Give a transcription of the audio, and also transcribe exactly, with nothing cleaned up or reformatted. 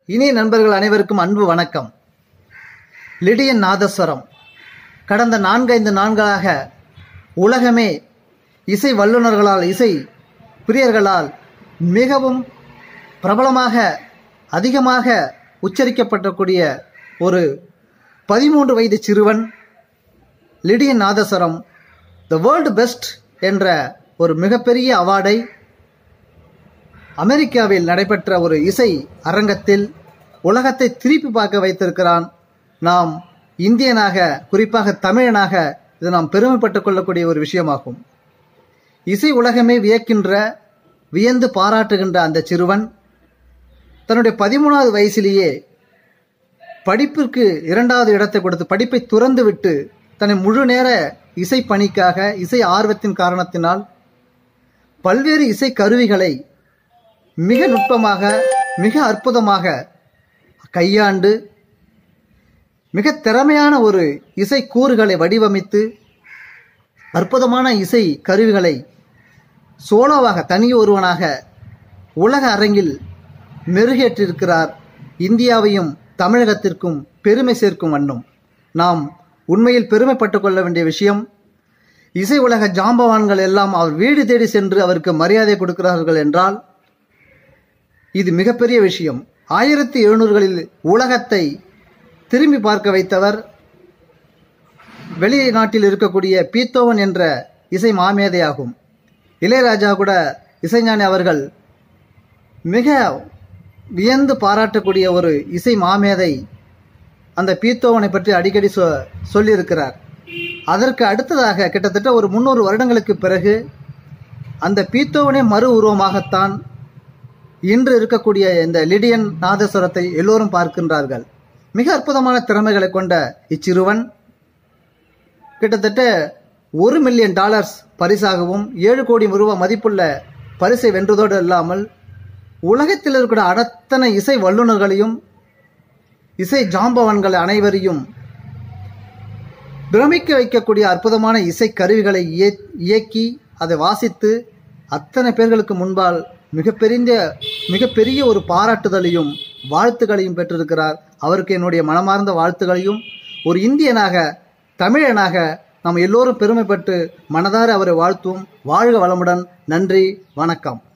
இனிய நண்பர்கள் அனைவருக்கும் அன்பு வணக்கம். லிடியன் நாதஸ்வரம் கடந்த நான்கைந்து நான்காக உலகமே இசை வல்லுநர்களால், இசை பிரியர்களால் மிகவும் பிரபலமாக அதிகமாக உச்சரிக்கப்படக்கூடிய ஒரு பதிமூன்று வயது சிறுவன் Lydian Nadhaswaram the world best என்ற ஒரு மிகப்பெரிய அவார்டை அமெரிக்காவில் நடைபெற்ற ஒரு இசை அரங்கத்தில் உலகத்தை திருப்பி பார்க்க வைத்திருக்கிறான். நாம் இந்தியனாக, குறிப்பாக தமிழனாக இது நாம் பெருமைப்பட்டுக் கொள்ளக்கூடிய ஒரு விஷயமாகும். இசை உலகமே வியக்கின்ற, வியந்து பாராட்டுகின்ற அந்த சிறுவன் தன்னுடைய பதிமூணாவது வயசிலேயே படிப்பிற்கு இரண்டாவது இடத்தை கொடுத்து படிப்பை துறந்து விட்டு தன்னை முழு நேர இசை பணிக்காக, இசை ஆர்வத்தின் காரணத்தினால் பல்வேறு இசை கருவிகளை மிக நுட்பமாக, மிக அற்புதமாக கையாண்டு மிக திறமையான ஒரு இசை கூறுகளை வடிவமைத்து அற்புதமான இசை கருவிகளை சோலோவாக, தனி ஒருவனாக உலக அரங்கில் மெருகேற்றிருக்கிறார். இந்தியாவையும் தமிழகத்திற்கும் பெருமை சேர்க்கும் வண்ணம் நாம் உண்மையில் பெருமைப்பட்டுக் கொள்ள வேண்டிய விஷயம். இசை உலக ஜாம்பவான்கள் எல்லாம் அவர் வீடு தேடி சென்று அவருக்கு மரியாதை கொடுக்கிறார்கள் என்றால் இது மிகப்பெரிய விஷயம். ஆயிரத்தி எழுநூறுகளில் உலகத்தை திரும்பி பார்க்க வைத்தவர் வெளிநாட்டில் இருக்கக்கூடிய பீத்தோவன் என்ற இசை மாமேதையாகும். இளையராஜா கூட இசைஞானி அவர்கள் மிக வியந்து பாராட்டக்கூடிய ஒரு இசை மாமேதை அந்த பீத்தோவனை பற்றி அடிக்கடி சொ சொல்லியிருக்கிறார். அதற்கு அடுத்ததாக கிட்டத்தட்ட ஒரு முன்னூறு வருடங்களுக்கு பிறகு அந்த பீத்தோவனே மறு உருவமாகத்தான் இன்று இருக்கக்கூடிய இந்த லிடியன் நாதஸ்வரத்தை எல்லோரும் பார்க்கின்றார்கள். மிக அற்புதமான திறமைகளை கொண்ட இச்சிறுவன் கிட்டத்தட்ட ஒரு மில்லியன் டாலர்ஸ் பரிசாகவும் ஏழு கோடி ரூபாய் மதிப்புள்ள பரிசை வென்றதோடு இல்லாமல் உலகத்தில் இருக்கிற அத்தனை இசை வல்லுநர்களையும், இசை ஜாம்பவான்கள் அனைவரையும் பிரமிக்க வைக்கக்கூடிய அற்புதமான இசை கருவிகளை இயக்கி அதை வாசித்து அத்தனை பேர்களுக்கு முன்பால் மிகப்பெரிய மிகப்பெரிய ஒரு பாராட்டுதலையும் வாழ்த்துக்களையும் பெற்றிருக்கிறார். அவருக்கு என்னுடைய மனமார்ந்த வாழ்த்துக்களையும், ஒரு இந்தியனாக, தமிழனாக நாம் எல்லோரும் பெருமைப்பட்டு மனதார அவரை வாழ்த்துவோம். வாழ்க வளமுடன். நன்றி, வணக்கம்.